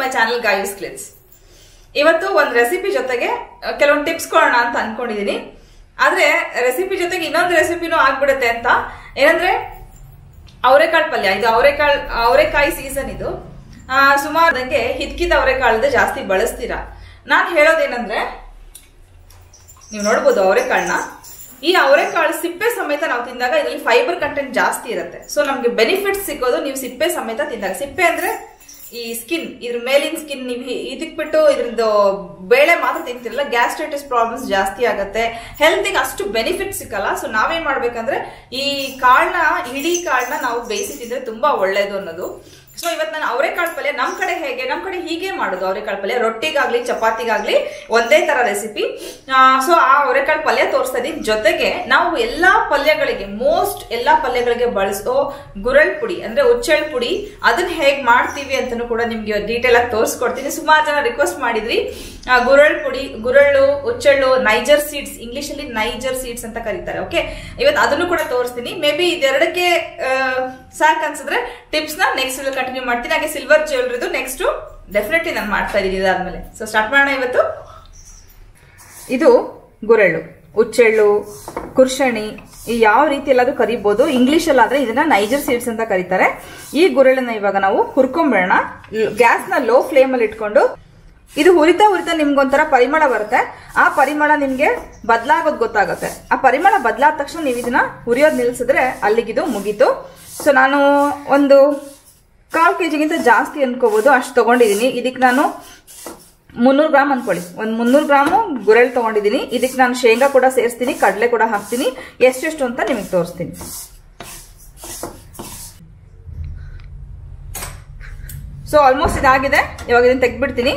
Channel guys ಕ್ಲಿಟ್ಸ್. ಇವತ್ತು ಒಂದು recipe ಜೊತೆಗೆ ಕೆಲವೊಂದು ಟಿಪ್ಸ್ ಕೊಡೋಣ ಅಂತ ಅನ್ಕೊಂಡಿದೀನಿ. ಆದ್ರೆ ರೆಸಿಪಿ ಜೊತೆಗೆ ಇನ್ನೊಂದು ರೆಸಿಪಿನೂ ಆಗ್ಬಿಡುತ್ತೆ ಅಂತ. ಏನಂದ್ರೆ ಅವರೆಕಾಳು ಪಲ್ಯ. ಇದು ಅವರೆಕಾಯಿ ಸೀಸನ್. ಇದು ಸುಮಾರು ಹಿದ್ಕಿದ ಅವರೆಕಾಳದ ಜಾಸ್ತಿ ಬಳಸ್ತೀರಾ. ನಾನು ಹೇಳೋದೇನಂದ್ರೆ, ನೀವು ನೋಡ್ಬೋದು ಅವರೆಕಾಳನ್ನ. ಈ ಅವರೆಕಾಳು ಸಿಪ್ಪೆ ಸಮೇತ ನಾವು ತಿಂದಾಗ ಇದರಲ್ಲಿ ಫೈಬರ್ ಕಂಟೆಂಟ್ ಜಾಸ್ತಿ ಇರುತ್ತೆ. ಸೊ ನಮ್ಗೆ ಬೆನಿಫಿಟ್ಸ್ ಸಿಗೋದು ನೀವು ಸಿಪ್ಪೆ ಸಮೇತ ತಿಂದಾಗ. ಸಿಪ್ಪೆ ಅಂದ್ರೆ ಈ ಸ್ಕಿನ್, ಇದ್ರ ಮೇಲಿನ ಸ್ಕಿನ್ ನೀವು ಇದಕ್ ಬಿಟ್ಟು ಇದ್ರದ್ದು ಬೇಳೆ ಮಾತ್ರ ತಿಂತಿರಲ್ಲ, ಗ್ಯಾಸ್ಟ್ರೈಟಿಸ್ ಪ್ರಾಬ್ಲಮ್ಸ್ ಜಾಸ್ತಿ ಆಗುತ್ತೆ. ಹೆಲ್ತಿಗೆ ಅಷ್ಟು ಬೆನಿಫಿಟ್ ಸಿಕ್ಕಲ್ಲ. ಸೊ ನಾವೇನ್ ಮಾಡ್ಬೇಕಂದ್ರೆ ಈ ಕಾಳನ್ನ, ಇಡೀ ಕಾಳನ್ನ ನಾವು ಬೇಯಿಸಿ ತಿಂದ್ರೆ ತುಂಬಾ ಒಳ್ಳೇದು ಅನ್ನೋದು. ಸೊ ಇವತ್ತು ನಾನು ಅವರೆಕಾಳು ಪಲ್ಯ ನಮ್ ಕಡೆ ಹೇಗೆ, ನಮ್ ಕಡೆ ಹೀಗೆ ಮಾಡೋದು ಅವರೆಕಾಳು ಪಲ್ಯ. ರೊಟ್ಟಿಗಾಗ್ಲಿ ಚಪಾತಿಗಾಗ್ಲಿ ಒಂದೇ ತರ ರೆಸಿಪಿ. ಸೊ ಆ ಅವರೆಕಾಳು ಪಲ್ಯ ತೋರಿಸ್ತಾ ಇದೀನಿ. ಜೊತೆಗೆ ನಾವು ಎಲ್ಲಾ ಪಲ್ಯಗಳಿಗೆ, ಎಲ್ಲಾ ಪಲ್ಯಗಳಿಗೆ ಬಳಸೋ ಗುರಳ್ ಪುಡಿ ಅಂದ್ರೆ ಉಚ್ಚೆಳ್ ಪುಡಿ, ಅದನ್ನ ಹೇಗ್ ಮಾಡ್ತೀವಿ ಅಂತಾನು ಕೂಡ ನಿಮ್ಗೆ ಡೀಟೇಲ್ ಆಗಿ ತೋರಿಸ್ಕೊಡ್ತೀನಿ. ಸುಮಾರು ಜನ ರಿಕ್ವೆಸ್ಟ್ ಮಾಡಿದ್ರಿ ಗುರಳ್ ಪುಡಿ, ಗುರಳ್ಳು, ಉಚ್ಚೆಳ್ಳು, ನೈಜರ್ ಸೀಡ್ಸ್, ಇಂಗ್ಲಿಷ್ ಅಲ್ಲಿ ನೈಜರ್ ಸೀಡ್ಸ್ ಅಂತ ಕರೀತಾರೆ. ಓಕೆ, ಇವತ್ತು ಅದನ್ನು ಕೂಡ ತೋರಿಸ್ತೀನಿ. ಮೇ ಬಿ ಇದೆರಡಕ್ಕೆ ಸಾಕ್ ಅನ್ಸಿದ್ರೆ ಟಿಪ್ಸ್ ನ ನೆಕ್ಸ್ಟ್ ಕಂಟಿನ್ಯೂ ಮಾಡ್ತೀನಿ. ಹಾಗೆ ಸಿಲ್ವರ್ ಜ್ಯುವೆಲ್ರಿದು ನೆಕ್ಸ್ಟ್ ಡೆಫಿನೆಟ್ಲಿ ನಾನು ಮಾಡ್ತಾ ಇದ್ದೀನಿ ಇದಾದ್ಮೇಲೆ. ಸೊ ಸ್ಟಾರ್ಟ್ ಮಾಡೋಣ. ಇವತ್ತು ಇದು ಗುರಳ್ಳು, ಉಚ್ಚೆಳ್ಳು, ಕುರ್ಷಣಿ, ಈ ಯಾವ ರೀತಿ ಎಲ್ಲಾದ್ರೂ ಕರಿಬಹುದು. ಇಂಗ್ಲಿಷ್ ಅಲ್ಲಾದ್ರೆ ಇದನ್ನ ನೈಜರ್ ಸೀಡ್ಸ್ ಅಂತ ಕರೀತಾರೆ. ಈ ಗುರಳನ್ನ ಇವಾಗ ನಾವು ಹುರ್ಕೊಂಡ್ಬಿಡೋಣ. ಗ್ಯಾಸ್ ನ ಲೋ ಫ್ಲೇಮ್ ಅಲ್ಲಿ ಇಟ್ಕೊಂಡು ಇದು ಹುರಿತಾ ನಿಮ್ಗೊಂಥರ ಪರಿಮಳ ಬರುತ್ತೆ. ಆ ಪರಿಮಳ ನಿಮ್ಗೆ ಬದಲಾಗೋದು ಗೊತ್ತಾಗುತ್ತೆ. ಆ ಪರಿಮಳ ಬದಲಾದ ತಕ್ಷಣ ನೀವು ಇದನ್ನ ಹುರಿಯೋದ್ ನಿಲ್ಸಿದ್ರೆ ಅಲ್ಲಿಗಿದು ಮುಗೀತು. ಸೊ ನಾನು ಒಂದು 1/4 kg ಜಾಸ್ತಿ ಅನ್ಕೋಬಹುದು, ಅಷ್ಟು ತಗೊಂಡಿದೀನಿ. ಇದಕ್ಕೆ ನಾನು 300 ಗ್ರಾಮ್ ಅನ್ಕೊಳ್ಳಿ, ಒಂದು 300 ಗ್ರಾಮು ಗುರೆಳ್ ತಗೊಂಡಿದೀನಿ. ಇದಕ್ಕೆ ನಾನು ಶೇಂಗಾ ಕೂಡ ಸೇರಿಸ್ತೀನಿ, ಕಡಲೆ ಕೂಡ ಹಾಕ್ತೀನಿ. ಎಷ್ಟೆಷ್ಟು ಅಂತ ನಿಮಗೆ ತೋರಿಸ್ತೀನಿ. ಸೊ ಆಲ್ಮೋಸ್ಟ್ ಇದಾಗಿದೆ. ಇವಾಗ ಇದನ್ನ ತೆಗ್ದ್ಬಿಡ್ತೀನಿ.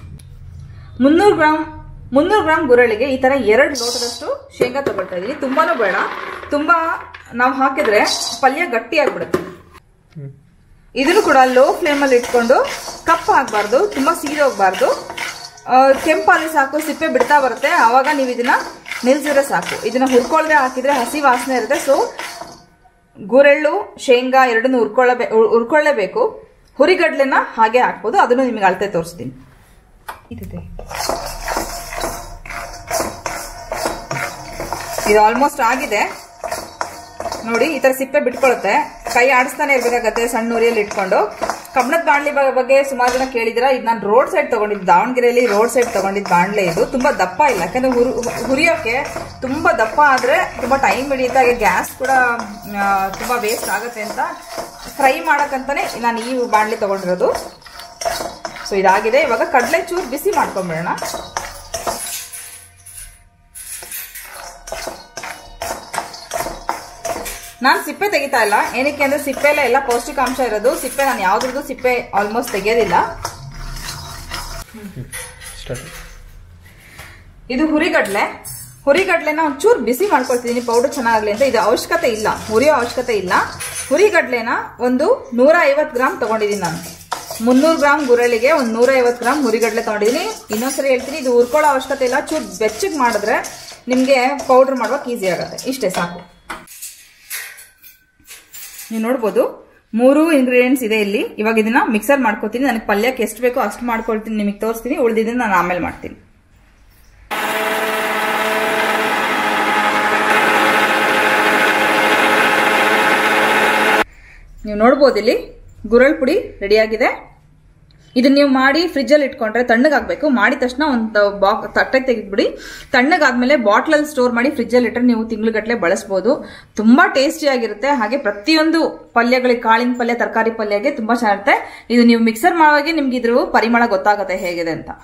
300 ಗ್ರಾಮ್ ಗುರಳಿಗೆ ಈ ತರ 2 ಲೋಟದಷ್ಟು ಶೇಂಗಾ ತಗೊಳ್ತಾ ಇದೀನಿ. ತುಂಬಾನು ಬೇಡ, ತುಂಬಾ ನಾವು ಹಾಕಿದ್ರೆ ಪಲ್ಯ ಗಟ್ಟಿ ಆಗ್ಬಿಡುತ್ತೆ. ಇದನ್ನು ಕೂಡ ಲೋ ಫ್ಲೇಮ್ ಅಲ್ಲಿ ಇಟ್ಕೊಂಡು, ಕಪ್ಪು ಆಗ್ಬಾರ್ದು, ತುಂಬಾ ಸೀದೋಗ್ಬಾರ್ದು, ಕೆಂಪಾಗಿ ಸಾಕು. ಸಿಪ್ಪೆ ಬಿಡ್ತಾ ಬರುತ್ತೆ, ಆವಾಗ ನೀವು ಇದನ್ನ ನಿಲ್ಸಿದ್ರೆ ಸಾಕು. ಇದನ್ನ ಹುರ್ಕೊಳ್ದೆ ಹಾಕಿದ್ರೆ ಹಸಿ ವಾಸನೆ ಇರುತ್ತೆ. ಸೊ ಗುರೆಳ್ಳು, ಶೇಂಗಾ ಎರಡನ್ನು ಹುರ್ಕೊಳ್ಳೇಬೇಕು. ಹುರಿಗಡ್ಲೆನ ಹಾಗೆ ಹಾಕ್ಬೋದು, ಅದನ್ನು ನಿಮಗೆ ಅಳತೆ ತೋರಿಸ್ತೀನಿ. ಇದು ಆಲ್ಮೋಸ್ಟ್ ಆಗಿದೆ ನೋಡಿ. ಈ ತರ ಸಿಪ್ಪೆ ಬಿಟ್ಕೊಳುತ್ತೆ, ಕೈ ಆಡಿಸ್ತಾನೆ ಇರ್ಬೇಕಾಗತ್ತೆ ಸಣ್ಣ ಉರಿಯಲ್ಲಿ ಇಟ್ಕೊಂಡು. ಕಬ್ಬಣದ ಬಾಣ್ಲಿ ಬಗ್ಗೆ ಸುಮಾರು ಜನ ಕೇಳಿದಿರ. ಇದು ನಾನು ರೋಡ್ ಸೈಡ್ ತಗೊಂಡಿದ್ದು, ದಾವಣಗೆರೆಯಲ್ಲಿ ರೋಡ್ ಸೈಡ್ ತಗೊಂಡಿದ್ದು ಬಾಣ್ಲೆ. ಇದು ತುಂಬಾ ದಪ್ಪ ಇಲ್ಲ, ಯಾಕಂದ್ರೆ ಹುರಿಯೋಕೆ ತುಂಬಾ ದಪ್ಪ ಆದ್ರೆ ತುಂಬಾ ಟೈಮ್ ಹಿಡಿಯುತ್ತೆ. ಹಾಗೆ ಗ್ಯಾಸ್ ಕೂಡ ತುಂಬಾ ವೇಸ್ಟ್ ಆಗುತ್ತೆ ಅಂತ ಫ್ರೈ ಮಾಡಕ್ಕಂತಾನೆ ನಾನು ಈ ಬಾಣ್ಲಿ ತಗೊಂಡಿರೋದು. ಸೊ ಇದಾಗಿದೆ. ಇವಾಗ ಕಡಲೆ ಚೂರು ಬಿಸಿ ಮಾಡ್ಕೊಂಡ್ಬಿಡೋಣ. ನಾನು ಸಿಪ್ಪೆ ತೆಗಿತಾ ಇಲ್ಲ, ಏನಕ್ಕೆ ಅಂದ್ರೆ ಸಿಪ್ಪೆ ಎಲ್ಲ ಪೌಷ್ಟಿಕಾಂಶ ಇರೋದು. ಸಿಪ್ಪೆ ನಾನು ಯಾವ್ದ್ರದ್ದು ಸಿಪ್ಪೆ ಆಲ್ಮೋಸ್ಟ್ ತೆಗೆಯೋದಿಲ್ಲ. ಇದು ಹುರಿಗಡ್ಲೆನ ಒಂಚೂರು ಬಿಸಿ ಮಾಡ್ಕೊಳ್ತಿದ್ದೀನಿ, ಪೌಡರ್ ಚೆನ್ನಾಗಲಿ ಅಂತ. ಇದು ಅವಶ್ಯಕತೆ ಇಲ್ಲ, ಹುರಿಯೋ ಅವಶ್ಯಕತೆ ಇಲ್ಲ. ಹುರಿಗಡ್ಲೆನ ಒಂದು 150 ಗ್ರಾಮ್ ತಗೊಂಡಿದ್ದೀನಿ ನಾನು. 300 ಗ್ರಾಮ್ ಗುರಳಿಗೆ ಒಂದು 150 ಗ್ರಾಮ್ ಹುರಿಗಡ್ಲೆ ತಗೊಂಡಿದ್ದೀನಿ. ಇನ್ನೊಂದ್ಸರಿ ಹೇಳ್ತೀನಿ, ಇದು ಹುರ್ಕೊಳ್ಳೋ ಅವಶ್ಯಕತೆ ಇಲ್ಲ. ಚೂರು ಬೆಚ್ಚಗೆ ಮಾಡಿದ್ರೆ ನಿಮ್ಗೆ ಪೌಡರ್ ಮಾಡುವಾಗ ಈಸಿ ಆಗುತ್ತೆ. ಇಷ್ಟೇ ಸಾಕು. ನೀವು ನೋಡ್ಬೋದು 3 ಇಂಗ್ರೀಡಿಯೆಂಟ್ಸ್ ಇದೆ ಇಲ್ಲಿ. ಇವಾಗ ಇದನ್ನ ಮಿಕ್ಸರ್ ಮಾಡ್ಕೋತೀನಿ. ನನಗೆ ಪಲ್ಯಕ್ಕೆ ಎಷ್ಟು ಬೇಕೋ ಅಷ್ಟು ಮಾಡ್ಕೊಳ್ತೀನಿ, ನಿಮಗೆ ತೋರಿಸ್ತೀನಿ. ಉಳಿದಿದ್ದನ್ನ ನಾನು ಆಮೇಲೆ ಮಾಡ್ತೀನಿ. ನೀವು ನೋಡ್ಬೋದು ಇಲ್ಲಿ ಗುರಳ್ ಪುಡಿ ರೆಡಿ ಆಗಿದೆ. ಇದನ್ನ ನೀವು ಮಾಡಿ ಫ್ರಿಜ್ ಅಲ್ಲಿ ಇಟ್ಕೊಂಡ್ರೆ ತಣ್ಣಗಾಗಬೇಕು. ಮಾಡಿದ ತಕ್ಷಣ ಒಂದು ತಟ್ಟೆಗೆ ತೆಗೆದ್ಬಿಡಿ. ತಣ್ಣಗಾದ್ಮೇಲೆ ಬಾಟ್ಲಲ್ಲಿ ಸ್ಟೋರ್ ಮಾಡಿ ಫ್ರಿಜ್ ಅಲ್ಲಿ ಇಟ್ಟರೆ ನೀವು ತಿಂಗ್ಳುಗಟ್ಟಲೆ ಬಳಸಬಹುದು. ತುಂಬಾ ಟೇಸ್ಟಿ ಆಗಿರುತ್ತೆ. ಹಾಗೆ ಪ್ರತಿಯೊಂದು ಪಲ್ಯಗಳಿಗೆ, ಕಾಳಿನ ಪಲ್ಯ, ತರಕಾರಿ ಪಲ್ಯಗೆ ತುಂಬಾ ಚೆನ್ನಾಗಿರುತ್ತೆ. ಇದು ನೀವು ಮಿಕ್ಸರ್ ಮಾಡುವಾಗೆ ನಿಮ್ಗೆ ಇದ್ರ ಪರಿಮಳ ಗೊತ್ತಾಗುತ್ತೆ ಹೇಗಿದೆ ಅಂತ.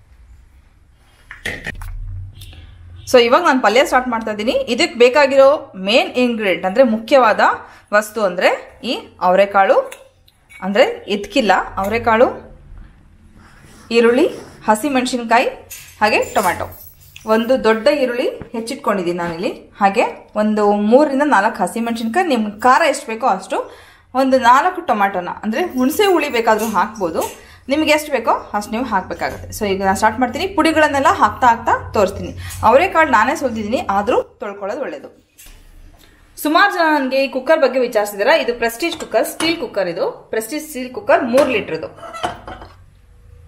ಸೊ ಇವಾಗ ನಾನು ಪಲ್ಯ ಸ್ಟಾರ್ಟ್ ಮಾಡ್ತಾ ಇದ್ದೀನಿ. ಇದಕ್ಕೆ ಬೇಕಾಗಿರೋ ಮೇನ್ ಇಂಗ್ರೀಡಿಯೆಂಟ್ ಅಂದ್ರೆ ಮುಖ್ಯವಾದ ವಸ್ತು ಅಂದ್ರೆ ಈ ಅವರೆಕಾಳು, ಅಂದ್ರೆ ಎತ್ಕಿಲ್ಲ ಅವರೆಕಾಳು, ಈರುಳ್ಳಿ, ಹಸಿ ಮೆಣಸಿನಕಾಯಿ, ಹಾಗೆ ಟೊಮ್ಯಾಟೊ. ಒಂದು ದೊಡ್ಡ ಈರುಳ್ಳಿ ಹೆಚ್ಚಿಟ್ಕೊಂಡಿದ್ದೀನಿ ನಾನಿಲ್ಲಿ. ಹಾಗೆ ಒಂದು 3 ರಿಂದ 4 ಹಸಿ ಮೆಣಸಿನಕಾಯಿ, ನಿಮ್ಗೆ ಖಾರ ಎಷ್ಟು ಬೇಕೋ ಅಷ್ಟು. ಒಂದು 4 ಟೊಮ್ಯಾಟೊನ, ಅಂದ್ರೆ ಹುಣಸೆ ಹುಳಿ ಬೇಕಾದ್ರೂ ಹಾಕ್ಬೋದು, ನಿಮ್ಗೆ ಎಷ್ಟು ಬೇಕೋ ಅಷ್ಟು ನೀವು ಹಾಕಬೇಕಾಗುತ್ತೆ. ಸೊ ಈಗ ನಾನು ಸ್ಟಾರ್ಟ್ ಮಾಡ್ತೀನಿ. ಪುಡಿಗಳನ್ನೆಲ್ಲ ಹಾಕ್ತಾ ತೋರಿಸ್ತೀನಿ. ಅವರೆಕಾಳು ನಾನೇ ಸುಲಿದಿದ್ದೀನಿ, ಆದರೂ ತೊಳ್ಕೊಳ್ಳೋದು ಒಳ್ಳೇದು. ಸುಮಾರು ಜನ ನನಗೆ ಈ ಕುಕ್ಕರ್ ಬಗ್ಗೆ ವಿಚಾರಿಸಿದಾರೆ. ಇದು ಪ್ರೆಸ್ಟೀಜ್ ಕುಕ್ಕರ್, ಸ್ಟೀಲ್ ಕುಕ್ಕರ್. ಇದು ಪ್ರೆಸ್ಟೀಜ್ ಸ್ಟೀಲ್ ಕುಕ್ಕರ್, 3 ಲೀಟರ್ದು.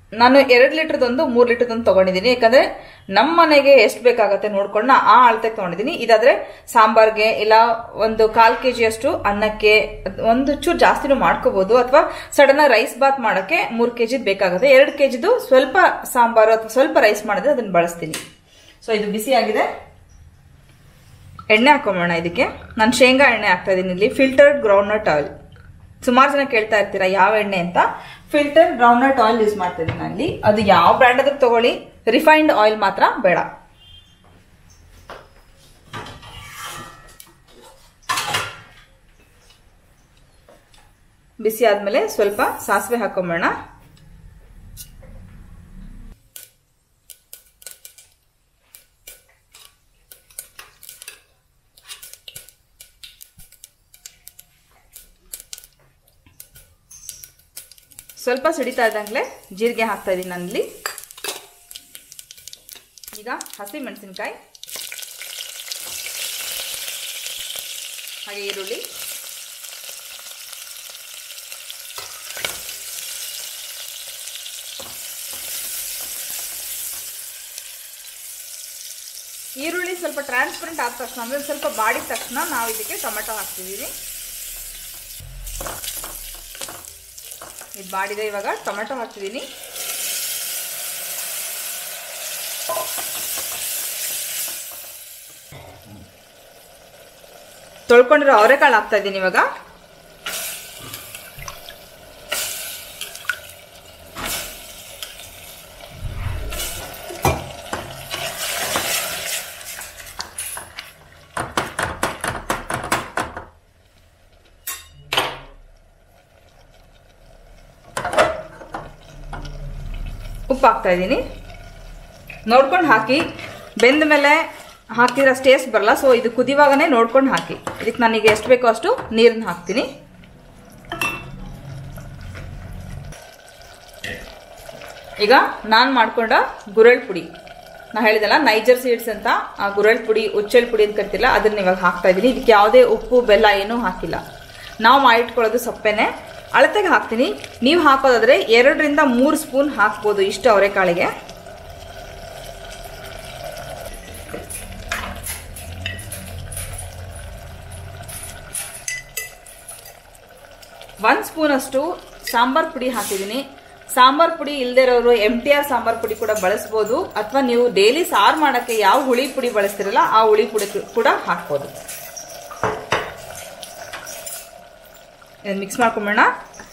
ನಾನು 2 ಲೀಟರ್ದೊಂದು 3 ಲೀಟರ್ದೊಂದು ತಗೊಂಡಿದ್ದೀನಿ. ಯಾಕಂದ್ರೆ ನಮ್ಮ ಮನೆಗೆ ಎಷ್ಟು ಬೇಕಾಗತ್ತೆ ನೋಡ್ಕೊಂಡು ಆ ಅಳತೆಗೆ ತಗೊಂಡಿದ್ದೀನಿ. ಇದಾದ್ರೆ ಸಾಂಬಾರ್ಗೆ ಇಲ್ಲ ಒಂದು 1/4 kg ಅಷ್ಟು ಅನ್ನಕ್ಕೆ, ಒಂದು ಚೂರು ಜಾಸ್ತಿನೂ ಮಾಡ್ಕೋಬಹುದು. ಅಥವಾ ಸಡನ್ ರೈಸ್ ಬಾತ್ ಮಾಡಕ್ಕೆ 3 kg ಬೇಕಾಗುತ್ತೆ. 2 kgದು ಸ್ವಲ್ಪ ಸಾಂಬಾರು ಅಥವಾ ಸ್ವಲ್ಪ ರೈಸ್ ಮಾಡಿದ್ರೆ ಅದನ್ನ ಬಳಸ್ತೀನಿ. ಸೊ ಇದು ಬಿಸಿ ಆಗಿದೆ. ಎಣ್ಣೆ ಹಾಕೊಂಬೋಣ. ಇದಕ್ಕೆ ನಾನು ಶೇಂಗಾ ಎಣ್ಣೆ ಹಾಕ್ತಾ ಇದ್ದೀನಿ. ಇಲ್ಲಿ ಫಿಲ್ಟರ್ಡ್ ಗ್ರೌಂಡ್ನಟ್ ಆಯಿಲ್. ಸುಮಾರು ಜನ ಕೇಳ್ತಾ ಇರ್ತೀರಾ ಯಾವ ಎಣ್ಣೆ ಅಂತ. ಫಿಲ್ಟರ್ ಗ್ರೌಂಡ್ನಟ್ ಆಯಿಲ್ ಯೂಸ್ ಮಾಡ್ತಾ ಇದ್ದೀನಿ ಅಲ್ಲಿ. ಅದು ಯಾವ ಬ್ರ್ಯಾಂಡ್ ಆದ್ರೂ ತಗೊಳ್ಳಿ, ರಿಫೈನ್ಡ್ ಆಯಿಲ್ ಮಾತ್ರ ಬೇಡ. ಬಿಸಿ ಆದ್ಮೇಲೆ ಸ್ವಲ್ಪ ಸಾಸಿವೆ ಹಾಕೊಂಬೋಣ. ಸ್ವಲ್ಪ ಸಿಡಿತಾ ಇದ್ದಂಗ್ಲೆ ಜೀರಿಗೆ ಹಾಕ್ತಾ ಇದ್ದೀನಿ ನಾನಿಲ್ಲಿ. ಈಗ ಹಸಿ ಮೆಣಸಿನಕಾಯಿ ಹಾಗೆ ಈರುಳ್ಳಿ, ಈರುಳ್ಳಿ ಸ್ವಲ್ಪ ಟ್ರಾನ್ಸ್ಪರೆಂಟ್ ಆದ ತಕ್ಷಣ ಅಂದ್ರೆ ಸ್ವಲ್ಪ ಬಾಡಿದ ತಕ್ಷಣ ನಾವು ಇದಕ್ಕೆ ಟೊಮೆಟೊ ಹಾಕ್ತಿದ್ದೀವಿ. ಇದು ಬಾಡಿದೆ. ಇವಾಗ ಟೊಮೆಟೊ ಹಾಕ್ತಿದ್ದೀನಿ. ತೊಳ್ಕೊಂಡಿರೋ ಅವರೆಕಾಳು ಹಾಕ್ತಾ ಇದ್ದೀನಿ ಇವಾಗ. ಉಪ್ಪು ಹಾಕ್ತಾ ಇದ್ದೀನಿ. ನೋಡ್ಕೊಂಡು ಹಾಕಿ. ಬೆಂದ ಮೇಲೆ ಹಾಕಿದ್ರೆ ಟೇಸ್ಟ್ ಬರಲ್ಲ. ಸೊ ಇದು ಕುದಿವಾಗನೇ ನೋಡ್ಕೊಂಡು ಹಾಕಿ. ಇದಕ್ಕೆ ನನಗೆ ಎಷ್ಟು ಬೇಕೋ ಅಷ್ಟು ನೀರನ್ನ ಹಾಕ್ತೀನಿ. ಈಗ ನಾನು ಮಾಡ್ಕೊಂಡ ಗುರೆಳ್ ಪುಡಿ, ನಾ ಹೇಳಿದಲ್ಲ ನೈಜರ್ ಸೀಡ್ಸ್ ಅಂತ, ಆ ಗುರೆಳ್ ಪುಡಿ, ಉಚ್ಚೆಳ್ ಪುಡಿ ಅಂತ ಕರಿತಿಲ್ಲ, ಅದನ್ನ ಇವಾಗ ಹಾಕ್ತಾ ಇದ್ದೀನಿ. ಇದಕ್ಕೆ ಯಾವುದೇ ಉಪ್ಪು ಬೆಲ್ಲ ಏನೂ ಹಾಕಿಲ್ಲ. ನಾವು ಮಾಡಿಟ್ಕೊಳ್ಳೋದು ಸೊಪ್ಪೆನೆ. ಅಳತೆಗೆ ಹಾಕ್ತೀನಿ. ನೀವು ಹಾಕೋದಾದ್ರೆ 2 ರಿಂದ 3 ಸ್ಪೂನ್ ಹಾಕ್ಬೋದು ಇಷ್ಟು ಅವರೆಕಾಳಿಗೆ. ಒಂದು ಸ್ಪೂನ್ ಅಷ್ಟು ಸಾಂಬಾರ್ ಪುಡಿ ಹಾಕಿದ್ದೀನಿ. ಸಾಂಬಾರ್ ಪುಡಿ ಇಲ್ಲದೆ ಇರೋರು MTR ಸಾಂಬಾರ್ ಪುಡಿ ಕೂಡ ಬಳಸ್ಬೋದು. ಅಥವಾ ನೀವು ಡೈಲಿ ಸಾರು ಮಾಡಕ್ಕೆ ಯಾವ ಹುಳಿ ಪುಡಿ ಬಳಸ್ತಿರಲ್ಲ ಆ ಹುಳಿ ಪುಡಿ ಕೂಡ ಹಾಕ್ಬೋದು. ಮಿಕ್ಸ್ ಮಾಡ್ಕೊಂಬೋಣ.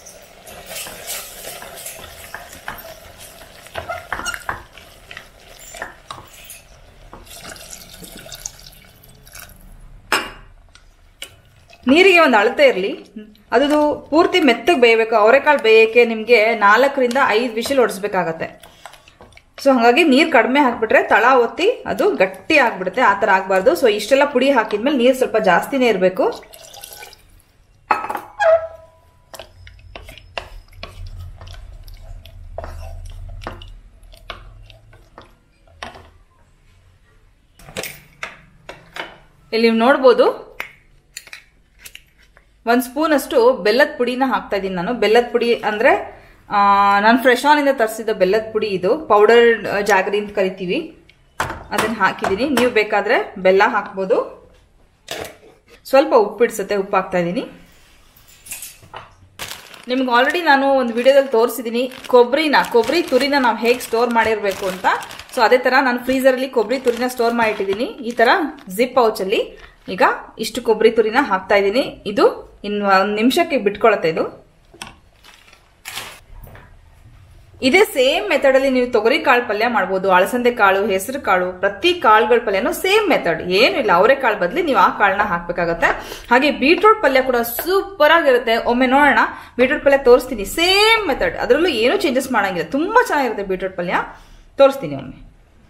ನೀರಿಗೆ ಒಂದು ಅಳತೆ ಇರಲಿ. ಅದು ಪೂರ್ತಿ ಮೆತ್ತಗೆ ಬೇಯಬೇಕು. ಅವರೆಕಾಳು ಬೇಯಕ್ಕೆ ನಿಮಗೆ 4 ರಿಂದ 5 ವಿಷಲ್ ಹೊಡಿಸ್ಬೇಕಾಗತ್ತೆ. ಸೊ ಹಾಗಾಗಿ ನೀರು ಕಡಿಮೆ ಹಾಕ್ಬಿಟ್ರೆ ತಳ ಒತ್ತಿ ಅದು ಗಟ್ಟಿ ಆಗ್ಬಿಡುತ್ತೆ. ಆ ಥರ ಆಗಬಾರ್ದು. ಸೊ ಇಷ್ಟೆಲ್ಲ ಪುಡಿ ಹಾಕಿದ್ಮೇಲೆ ನೀರು ಸ್ವಲ್ಪ ಜಾಸ್ತಿನೇ ಇರಬೇಕು. ಇಲ್ಲಿ ನೀವು ನೋಡ್ಬೋದು 1 ಸ್ಪೂನ್ ಅಷ್ಟು ಬೆಲ್ಲದ ಪುಡಿನ ಹಾಕ್ತಾ ಇದ್ದೀನಿ ನಾನು. ಬೆಲ್ಲದ ಪುಡಿ ಅಂದ್ರೆ ನಾನು ಫ್ರೆಶ್ ಆನ್ ಇಂದ ತರಿಸಿದ ಬೆಲ್ಲದ ಪುಡಿ. ಇದು ಪೌಡರ್ ಜಾಗರಿ ಅಂತ ಕರಿತೀವಿ. ಅದನ್ನ ಹಾಕಿದ್ದೀನಿ. ನೀವು ಬೇಕಾದ್ರೆ ಬೆಲ್ಲ ಹಾಕ್ಬೋದು. ಸ್ವಲ್ಪ ಉಪ್ಪಿಡ್ಸುತ್ತೆ. ಉಪ್ಪು ಹಾಕ್ತಾ ಇದ್ದೀನಿ. ನಿಮ್ಗೆ ಆಲ್ರೆಡಿ ನಾನು ಒಂದು ವಿಡಿಯೋದಲ್ಲಿ ತೋರಿಸಿದ್ದೀನಿ ಕೊಬ್ಬರಿ ತುರಿನ ನಾವು ಹೇಗೆ ಸ್ಟೋರ್ ಮಾಡಿರಬೇಕು ಅಂತ. ಸೊ ಅದೇ ತರ ನಾನು ಫ್ರೀಸರಲ್ಲಿ ಕೊಬ್ಬರಿ ತುರಿನ ಸ್ಟೋರ್ ಮಾಡಿಟ್ಟಿದ್ದೀನಿ. ಈ ತರ ಜಿಪ್ ಪೌಚಲ್ಲಿ ಈಗ ಇಷ್ಟು ಕೊಬ್ಬರಿ ತುರಿನ ಹಾಕ್ತಾ ಇದ್ದೀನಿ. ಇದು ಇನ್ನು 1 ನಿಮಿಷಕ್ಕೆ ಬಿಟ್ಕೊಳತ್ತೆ. ಇದೇ ಸೇಮ್ ಮೆಥಡ್ ಅಲ್ಲಿ ನೀವು ತೊಗರಿ ಕಾಳು ಪಲ್ಯ ಮಾಡಬಹುದು. ಅಳಸಂದೆ ಕಾಳು, ಹೆಸರು ಕಾಳು, ಪ್ರತಿ ಕಾಳುಗಳ ಪಲ್ಯನೂ ಸೇಮ್ ಮೆಥಡ್. ಏನು ಇಲ್ಲ, ಅವರೆಕಾಳು ಬದಲಿ ನೀವು ಆ ಕಾಳನ್ನ ಹಾಕ್ಬೇಕಾಗತ್ತೆ. ಹಾಗೆ ಬೀಟ್ರೂಟ್ ಪಲ್ಯ ಕೂಡ ಸೂಪರ್ ಆಗಿರುತ್ತೆ. ಒಮ್ಮೆ ನೋಡೋಣ. ಬೀಟ್ರೂಟ್ ಪಲ್ಯ ತೋರಿಸ್ತೀನಿ. ಸೇಮ್ ಮೆಥಡ್, ಅದರಲ್ಲೂ ಏನೂ ಚೇಂಜಸ್ ಮಾಡಂಗಿಲ್ಲ. ತುಂಬಾ ಚೆನ್ನಾಗಿರುತ್ತೆ ಬೀಟ್ರೂಟ್ ಪಲ್ಯ. ತೋರಿಸ್ತೀನಿ ಒಮ್ಮೆ.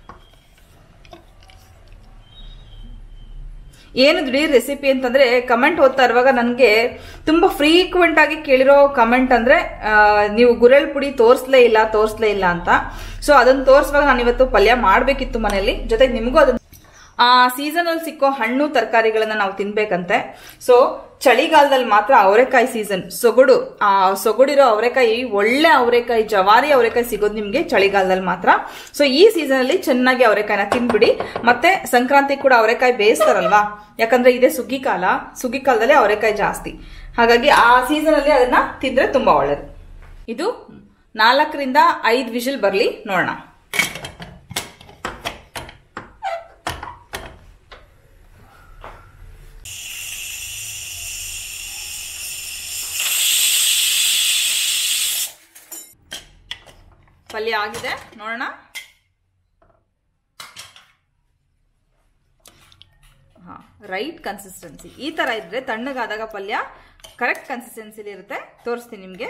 ಏನು ದಿಢೀರ್ ರೆಸಿಪಿ ಅಂತಂದ್ರೆ, ಕಮೆಂಟ್ ಓದ್ತಾ ಇರುವಾಗ ನನಗೆ ತುಂಬಾ ಫ್ರೀಕ್ವೆಂಟ್ ಆಗಿ ಕೇಳಿರೋ ಕಮೆಂಟ್ ಅಂದ್ರೆ ನೀವು ಗುರೆಳ್ ಪುಡಿ ತೋರಿಸ್ಲೇ ಇಲ್ಲ ಅಂತ. ಸೊ ಅದನ್ನ ತೋರಿಸುವಾಗ ನಾನು ಇವತ್ತು ಪಲ್ಯ ಮಾಡಬೇಕಿತ್ತು ಮನೆಯಲ್ಲಿ. ಜೊತೆಗೆ ನಿಮಗೂ ಅದನ್ನ ಸೀಸನ್ ಅಲ್ಲಿ ಸಿಕ್ಕೋ ಹಣ್ಣು ತರಕಾರಿಗಳನ್ನ ನಾವು ತಿನ್ಬೇಕಂತೆ. ಸೊ ಚಳಿಗಾಲದಲ್ಲಿ ಮಾತ್ರ ಅವರೆಕಾಯಿ ಸೀಸನ್, ಸೊಗಡು. ಆ ಸೊಗಡಿರೋ ಅವರೆಕಾಯಿ, ಒಳ್ಳೆ ಅವರೆಕಾಯಿ, ಜವಾರಿ ಅವರೆಕಾಯಿ ಸಿಗೋದು ನಿಮ್ಗೆ ಚಳಿಗಾಲದಲ್ಲಿ ಮಾತ್ರ. ಸೊ ಈ ಸೀಸನ್ ಅಲ್ಲಿ ಚೆನ್ನಾಗಿ ಅವರೆಕಾಯಿನ ತಿನ್ಬಿಡಿ. ಮತ್ತೆ ಸಂಕ್ರಾಂತಿ ಕೂಡ ಅವರೆಕಾಯಿ ಬೇಯಿಸ್ತಾರಲ್ವಾ, ಯಾಕಂದ್ರೆ ಇದೇ ಸುಗ್ಗಿ ಕಾಲದಲ್ಲಿ ಅವರೆಕಾಯಿ ಜಾಸ್ತಿ. ಹಾಗಾಗಿ ಆ ಸೀಸನ್ ಅಲ್ಲಿ ಅದನ್ನ ತಿಂದ್ರೆ ತುಂಬಾ ಒಳ್ಳೇದು. ಇದು 4 ರಿಂದ 5 ವಿಷಲ್ ಬರ್ಲಿ ನೋಡೋಣ. ಪಲ್ಯ ಆಗಿದೆ, ನೋಡೋಣ. ರೈಟ್ ಕನ್ಸಿಸ್ಟೆನ್ಸಿ ಈ ತರ ಇದ್ರೆ ತಣ್ಣಗಾದಾಗ ಪಲ್ಯ ಕರೆಕ್ಟ್ ಕನ್ಸಿಸ್ಟೆನ್ಸಿಲಿ ಇರುತ್ತೆ. ತೋರಿಸ್ತೀನಿ ನಿಮ್ಗೆ.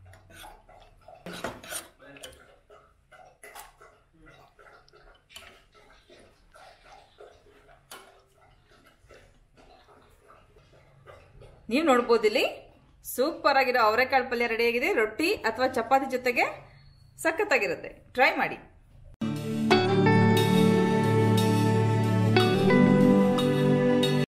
ನೀವು ನೋಡ್ಬೋದು ಇಲ್ಲಿ ಸೂಪರ್ ಆಗಿರೋ ಅವರೆಕಾಳು ಪಲ್ಯ ರೆಡಿ ಆಗಿದೆ. ರೊಟ್ಟಿ ಅಥವಾ ಚಪಾತಿ ಜೊತೆಗೆ ಸಖತ್ತಾಗಿರುತ್ತೆ. ಟ್ರೈ ಮಾಡಿ.